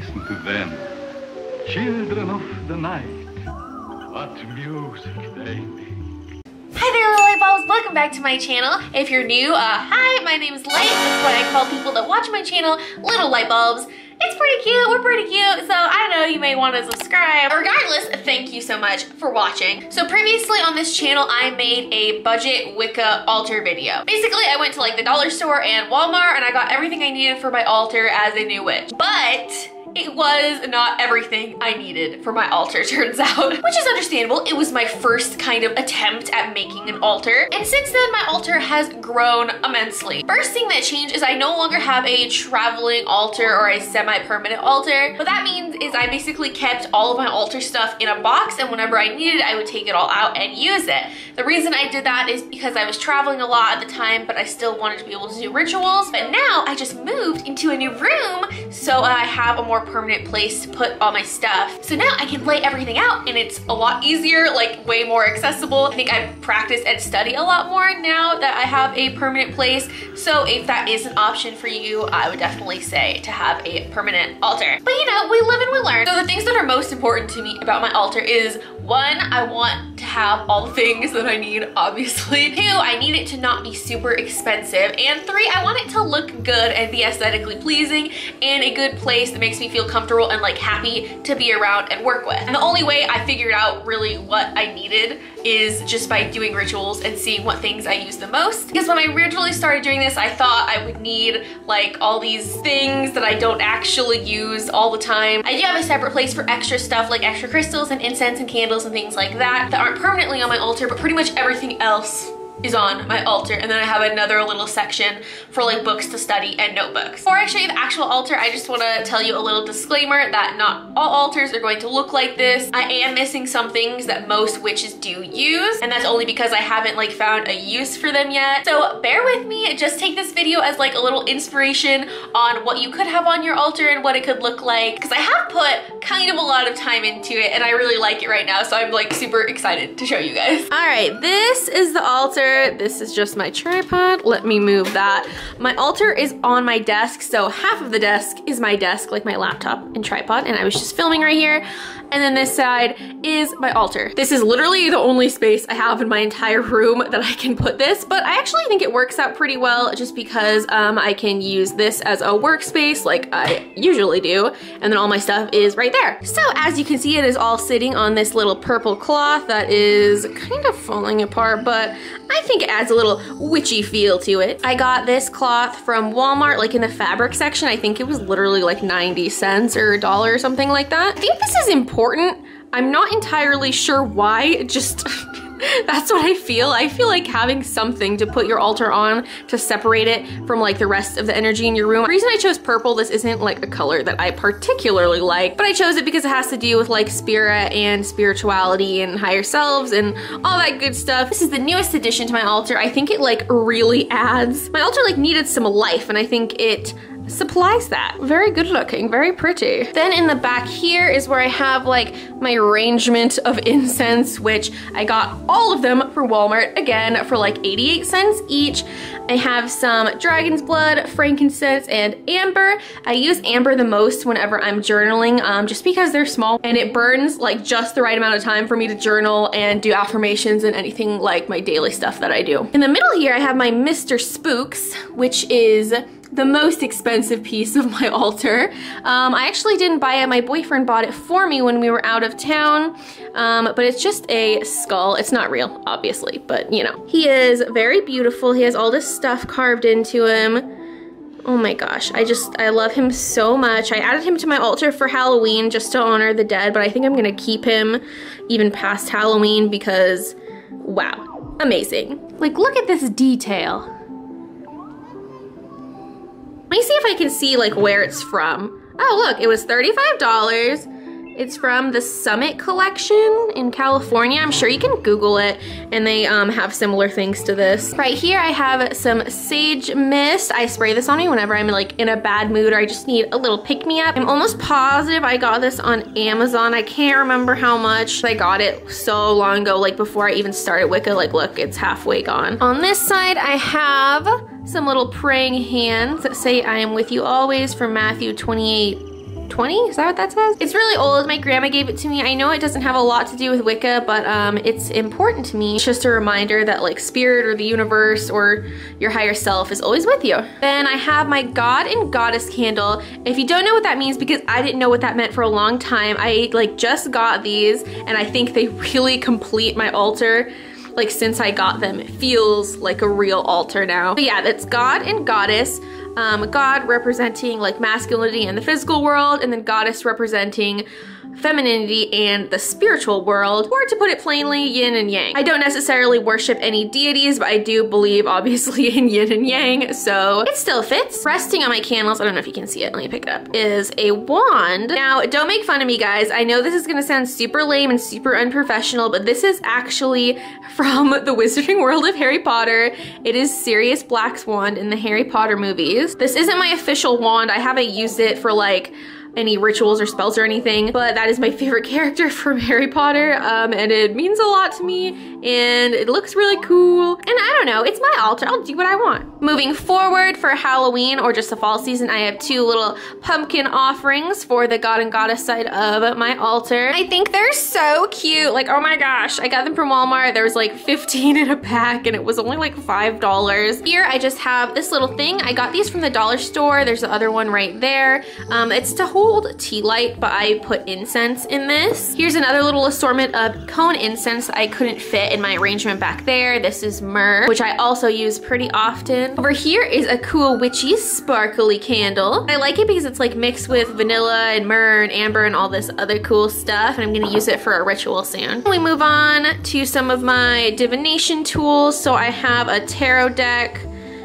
listen to them. Children of the night. What music they make. Hi there, little light bulbs. Welcome back to my channel. If you're new, hi, my name is Light. That's why I call people that watch my channel little light bulbs. It's pretty cute, we're pretty cute, so I don't know, you may want to subscribe. Regardless, thank you so much for watching. So previously on this channel, I made a budget Wicca altar video. Basically, I went to like the dollar store and Walmart and I got everything I needed for my altar as a new witch. But it was not everything I needed for my altar, turns out. Which is understandable. It was my first kind of attempt at making an altar. And since then, my altar has grown immensely. First thing that changed is I no longer have a traveling altar or a semi-permanent altar. What that means is I basically kept all of my altar stuff in a box, and whenever I needed it, I would take it all out and use it. The reason I did that is because I was traveling a lot at the time, but I still wanted to be able to do rituals. But now I just moved into a new room, so I have a more permanent place to put all my stuff. So now I can lay everything out and it's a lot easier, like way more accessible. I think I practice and study a lot more now that I have a permanent place. So if that is an option for you, I would definitely say to have a permanent altar. But you know, we live and we learn. So the things that are most important to me about my altar is, one, I want to have all the things that I need, obviously. Two, I need it to not be super expensive. And three, I want it to look good and be aesthetically pleasing and a good place that makes me feel comfortable and like happy to be around and work with. And the only way I figured out really what I needed is just by doing rituals and seeing what things I use the most. Because when I originally started doing this, I thought I would need like all these things that I don't actually use all the time. I do have a separate place for extra stuff like extra crystals and incense and candles and things like that aren't permanently on my altar, but pretty much everything else is on my altar. And then I have another little section for like books to study and notebooks. Before I show you the actual altar, I just want to tell you a little disclaimer that not all altars are going to look like this. I am missing some things that most witches do use, and that's only because I haven't like found a use for them yet. So bear with me, just take this video as like a little inspiration on what you could have on your altar and what it could look like, because I have put kind of a lot of time into it and I really like it right now, so I'm like super excited to show you guys. All right, this is the altar. This is just my tripod. Let me move that. My altar is on my desk, so half of the desk is my desk, like my laptop and tripod, and I was just filming right here. And then this side is my altar. This is literally the only space I have in my entire room that I can put this, but I actually think it works out pretty well just because I can use this as a workspace like I usually do, and then all my stuff is right there. So as you can see, it is all sitting on this little purple cloth that is kind of falling apart, but I think it adds a little witchy feel to it. I got this cloth from Walmart, like in the fabric section. I think it was literally like 90 cents or $1 or something like that. I think this is important. I'm not entirely sure why, just that's what I feel. I feel like having something to put your altar on to separate it from like the rest of the energy in your room. The reason I chose purple, this isn't like a color that I particularly like, but I chose it because it has to do with like spirit and spirituality and higher selves and all that good stuff. This is the newest addition to my altar. I think it like really adds, my altar like needed some life, and I think it supplies that. Very good looking, very pretty. Then in the back here is where I have like my arrangement of incense, which I got all of them for Walmart, again for like 88 cents each. I have some dragon's blood, frankincense, and amber. I use amber the most whenever I'm journaling, just because they're small and it burns like just the right amount of time for me to journal and do affirmations and anything like my daily stuff that I do. In the middle here, I have my Mr. Spooks, which is the most expensive piece of my altar. I actually didn't buy it, my boyfriend bought it for me when we were out of town, but it's just a skull. It's not real, obviously, but you know. He is very beautiful. He has all this stuff carved into him. Oh my gosh, I love him so much. I added him to my altar for Halloween just to honor the dead, but I think I'm gonna keep him even past Halloween because, wow, amazing. Like, look at this detail. Let me see if I can see like where it's from. Oh look, it was $35. It's from the Summit Collection in California. I'm sure you can Google it, and they have similar things to this. Right here I have some sage mist. I spray this on me whenever I'm like in a bad mood or I just need a little pick-me-up. I'm almost positive I got this on Amazon. I can't remember how much. I got it so long ago, like before I even started Wicca. Like look, it's halfway gone. On this side I have some little praying hands that say I am with you always from Matthew 28. 20? Is that what that says? It's really old. My grandma gave it to me. I know it doesn't have a lot to do with Wicca, but it's important to me. It's just a reminder that like spirit or the universe or your higher self is always with you. Then I have my God and Goddess candle. If you don't know what that means, because I didn't know what that meant for a long time, I like just got these and I think they really complete my altar. Like since I got them, it feels like a real altar now. But yeah, that's God and Goddess. God representing like masculinity and the physical world, and then Goddess representing femininity and the spiritual world, or to put it plainly, yin and yang. I don't necessarily worship any deities, but I do believe obviously in yin and yang, so it still fits. Resting on my candles, I don't know if you can see it, let me pick it up, is a wand. Now, don't make fun of me guys. I know this is gonna sound super lame and super unprofessional, but this is actually from the Wizarding World of Harry Potter. It is Sirius Black's wand in the Harry Potter movies. This isn't my official wand. I haven't used it for like any rituals or spells or anything, but that is my favorite character from Harry Potter, and it means a lot to me, and it looks really cool, and I don't know, it's my altar, I'll do what I want. Moving forward for Halloween or just the fall season, I have two little pumpkin offerings for the God and Goddess side of my altar. I think they're so cute, like oh my gosh, I got them from Walmart. There was like 15 in a pack and it was only like $5. Here I just have this little thing. I got these from the dollar store. There's the other one right there. It's to hold tea light, but I put incense in this. Here's another little assortment of cone incense I couldn't fit in my arrangement back there. This is myrrh, which I also use pretty often. Over here is a cool witchy sparkly candle. I like it because it's like mixed with vanilla and myrrh and amber and all this other cool stuff, and I'm gonna use it for a ritual soon. We move on to some of my divination tools. So I have a tarot deck.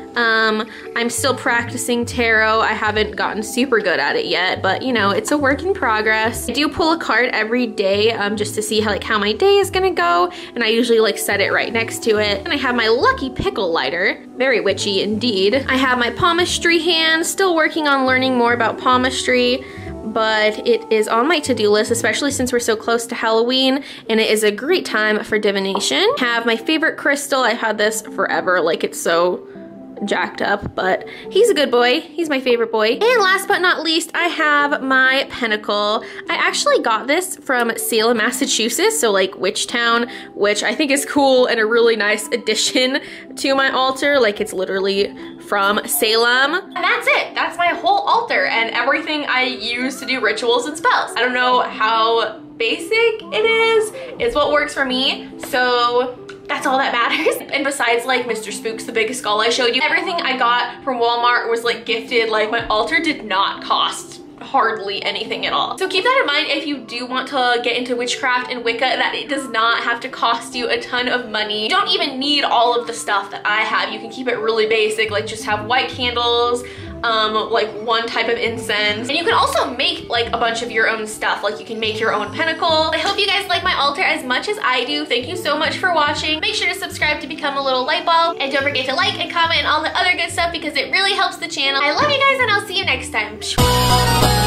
I'm still practicing tarot. I haven't gotten super good at it yet, but you know, it's a work in progress. I do pull a card every day just to see how my day is gonna go, and I usually like set it right next to it. And I have my lucky pickle lighter, very witchy indeed. I have my palmistry hand, still working on learning more about palmistry, but it is on my to-do list, especially since we're so close to Halloween, and it is a great time for divination. I have my favorite crystal. I've had this forever, like it's so jacked up, but he's a good boy. He's my favorite boy. And last but not least, I have my pentacle. I actually got this from Salem, Massachusetts, so like Witch Town, which I think is cool and a really nice addition to my altar. Like it's literally from Salem. And that's it. That's my whole altar and everything I use to do rituals and spells. I don't know how basic it is. It's what works for me. So that's all that matters. And besides like Mr. Spook's The Biggest Skull I showed you, everything I got from Walmart was like gifted. Like my altar did not cost hardly anything at all. So keep that in mind if you do want to get into witchcraft and Wicca, that it does not have to cost you a ton of money. You don't even need all of the stuff that I have. You can keep it really basic, like just have white candles, like one type of incense. And you can also make like a bunch of your own stuff. Like you can make your own pentacle. I hope you guys like my altar as much as I do. Thank you so much for watching. Make sure to subscribe to become a little light bulb. And don't forget to like and comment and all the other good stuff because it really helps the channel. I love you guys and I'll see you next time.